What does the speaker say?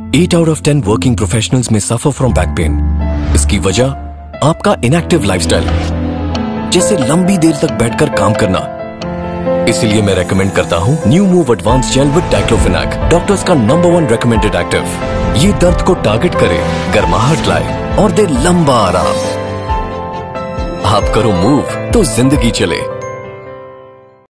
8 out of 10 working professionals में suffer from back pain. इसकी वजह आपका इनएक्टिव लाइफस्टाइल, जैसे लंबी देर तक बैठकर काम करना। इसलिए मैं रेकमेंड करता हूं new Moov advance gel with diclofenac, doctors का नंबर 1 रेकमेंडेड एक्टिव। ये दर्द को टारगेट करे, गर्माहट लाए और दे लंबा आराम। आप करो मूव तो जिंदगी चले।